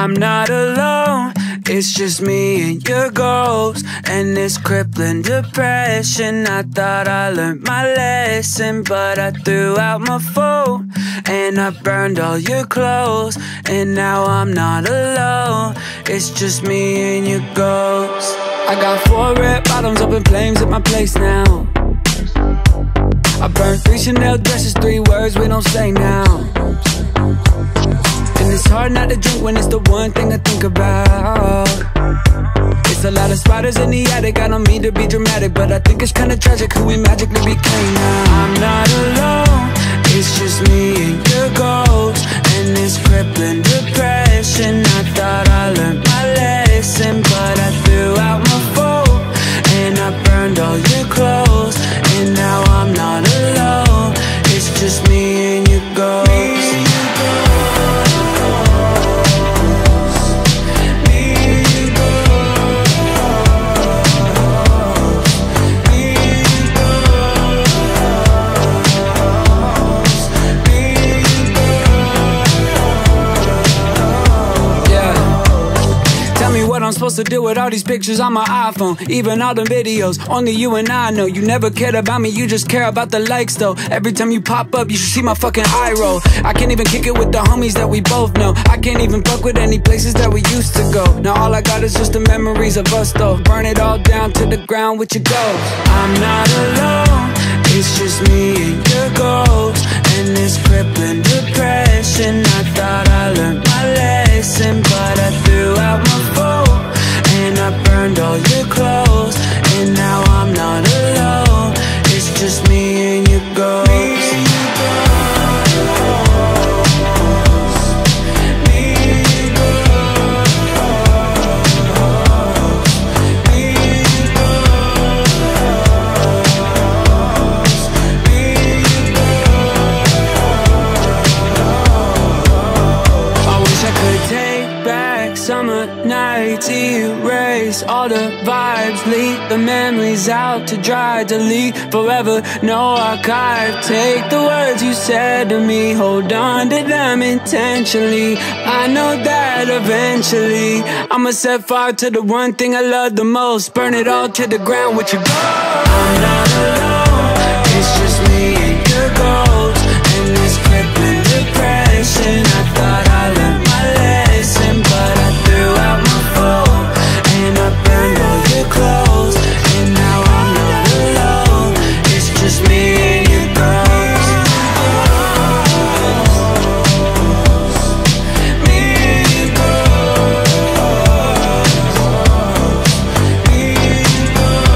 I'm not alone, it's just me and your ghost and this crippling depression. I thought I learned my lesson, but I threw out my phone and I burned all your clothes, and now I'm not alone, it's just me and your ghost. I got 4 red bottoms up in flames at my place now. I burned 3 Chanel dresses, 3 words we don't say now. And it's hard not to drink when it's the one thing I think about. It's a lot of spiders in the attic, I don't mean to be dramatic, but I think it's kinda tragic who we magically became now. I'm not alone, it's just me and your ghost and this crippling depression. I thought I learned my lesson, but I threw out my phone and I burned all your clothes, and now I'm not alone, it's just me and your ghost. I'm supposed to do with all these pictures on my iPhone, even all the videos, only you and I know. You never cared about me, you just care about the likes though. Every time you pop up, you should see my fucking eye roll. I can't even kick it with the homies that we both know. I can't even fuck with any places that we used to go. Now all I got is just the memories of us though. Burn it all down to the ground with your ghost. I'm not alone, it's just me and your ghost and this crippling depression. I thought I learned my lesson, but I threw out my phone and I burned all your clothes, and now I'm not alone, it's just me and your ghost. Summer nights, erase all the vibes, leave the memories out to dry, delete forever, no archive. Take the words you said to me, hold on to them intentionally. I know that eventually I'ma set fire to the one thing I love the most, burn it all to the ground with your ghost. I'm not alone, it's just me and your ghost and this crippling depression. I thought I learned my lesson, but I threw out my phone and I burned all your clothes, and now I'm not alone, it's just me and your ghost. Me and your ghost. Me and your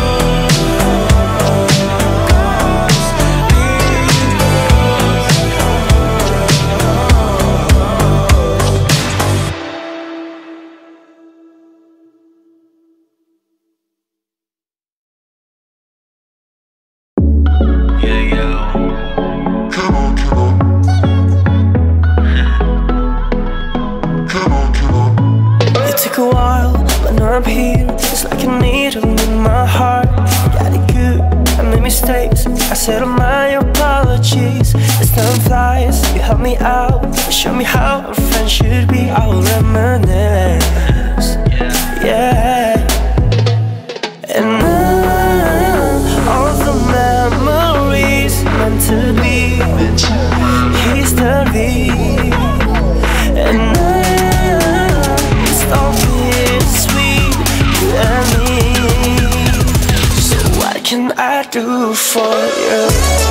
I'm here, it's like a needle in my heart. Got it good, I made mistakes, I said all my apologies. As time flies, you help me out, you show me how a friend should be. I will reminisce, yeah. And now, all the memories meant to be history. And now, it's all bittersweet, you and me. So what can I do for you?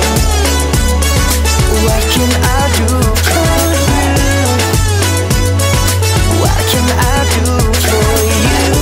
What can I do for you? What can I do for you?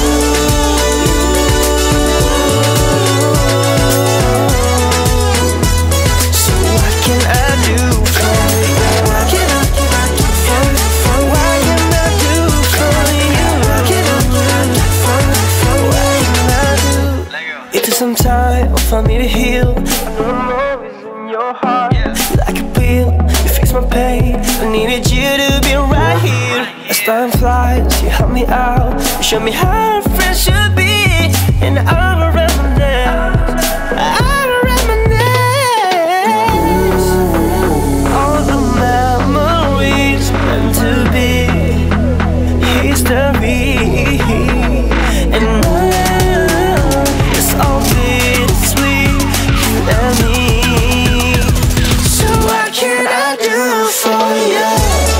So what can I do for you? What can I do for you? What can I do for you? What can I do for you? What can I do? It took some time for me to heal. I know I'm always in your heart. Like a pill, you fix my pain. I needed you to be right here. As time flies, you help me out, you show me how a friend should be. And I will reminisce, I will reminisce. All the memories meant to be history. be. And now it's all bittersweet, you and me. So what can I do for you?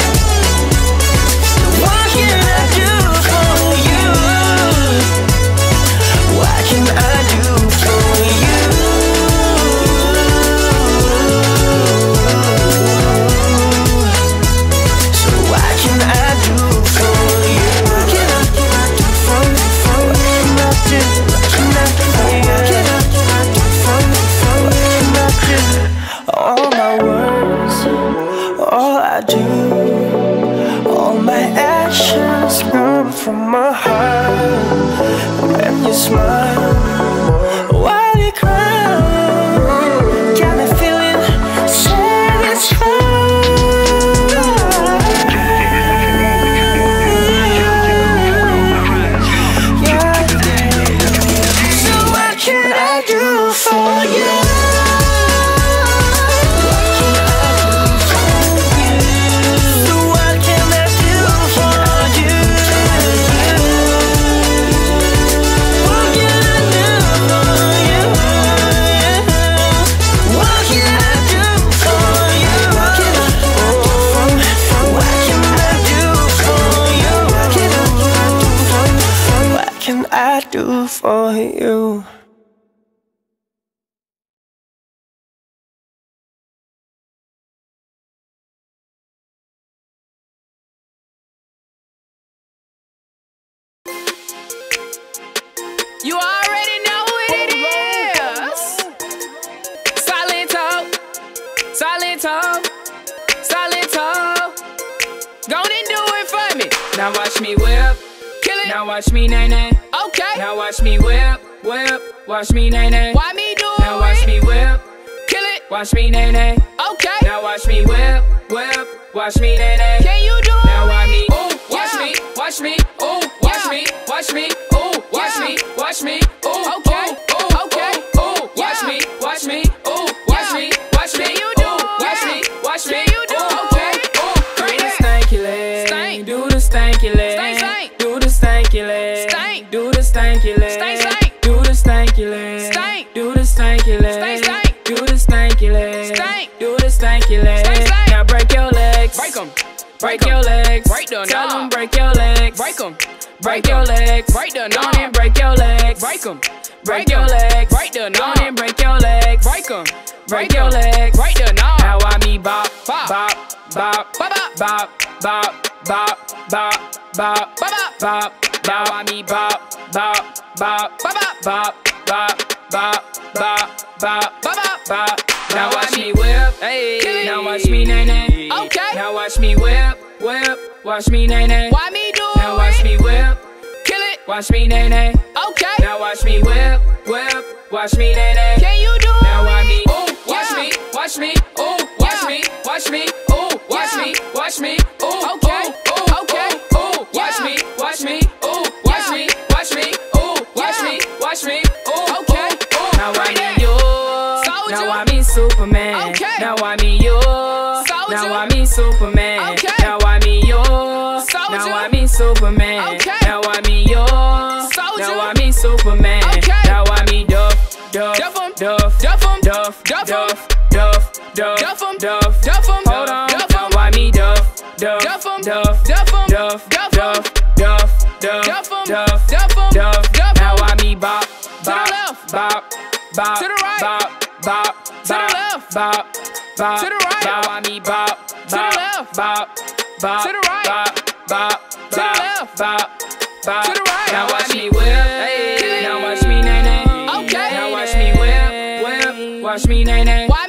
What can I do for you? What can I do for you? So what can I do for you? What can I do for you? What can I do? What can I do for you? What can I do for you? What can I do? All my words, all I do, all my actions come from my heart. When you smile, while you cry, got me feeling satisfied. Yeah. So what can I do for you? I do for you. You already know what it is. Silento, Silento, Silento. Go on and do it for me. Now watch me whip, kill it. Now watch me nay-nay. Okay. Now watch me whip, whip. Watch me nay-nay. Why me do it? Now watch me whip, kill it. Watch me nay-nay. Okay. Now watch me whip, whip. Watch me nay-nay. Can you do it? Now watch me, ooh, watch me, watch me, ooh, watch me, watch me, ooh, watch me, watch me, ooh, okay, ooh, okay, ooh, watch me, watch me, ooh, watch me, watch me, you do, watch me, watch me, you do, okay, ooh, do the stanky leg, do the stanky leg, do the stanky leg, do the stanky leg, do the stanky leg, do the stanky leg, do the stanky leg, do the stanky leg. Now break your legs, break them. Break your legs, break the tell them break your legs, break them. Break your legs, break the knob and break your legs, break them. Break your legs, break the knob and break your legs, break them. Break your legs, break the knob. Now I me bop, bop, bop, bop, bop, bop, bop, bop, bop, bop, bop, bop. Now I me bop, bop, bop, bop, bop, bop, bop, bop, bop, bop, bop. Now watch me whip, hey. Now watch me nay-nay. Okay. Now watch me whip, whip. Watch me nay-nay. Why me do it? Now watch me whip, kill it. Watch me nay-nay. Okay. Now watch me whip, whip. Watch me nay-nay. Can you do it? Now watch me, ooh, watch me, watch me, ooh, watch me, watch me, ooh, watch me, watch me, ooh, okay, ooh, okay, ooh, watch me, watch me, ooh, watch me, watch me, ooh, watch me, watch me, ooh, okay. Now I mean you. Now I mean Superman. Okay. Now I mean you. Now I mean Superman. Okay. Now I mean you. Now I mean Superman. Okay. Now I mean you. Now I mean Superman. Okay. Now I mean Duff, Duff, Duff, Duff, Duff, Duff, Duff, Duff, Duff, Duff, Duff, Duff. Hold on. Now I mean Duff, Duff, Duff, Duff, Duff, Duff, Duff, Duff, Duff, Duff, Duff. Now I mean Bop, Bop, Bop, Bop, to the right, Bop, Bop, to the left, Bop, Bop, to the right. Now I mean Bop, to the left, Bop, Bop, to the right, Bop, Bop, to the left, Bop, Bop, to the right. Now watch me whip, hey. Now watch me nay-nay. Okay. Now watch me whip, whip. Watch me nay-nay.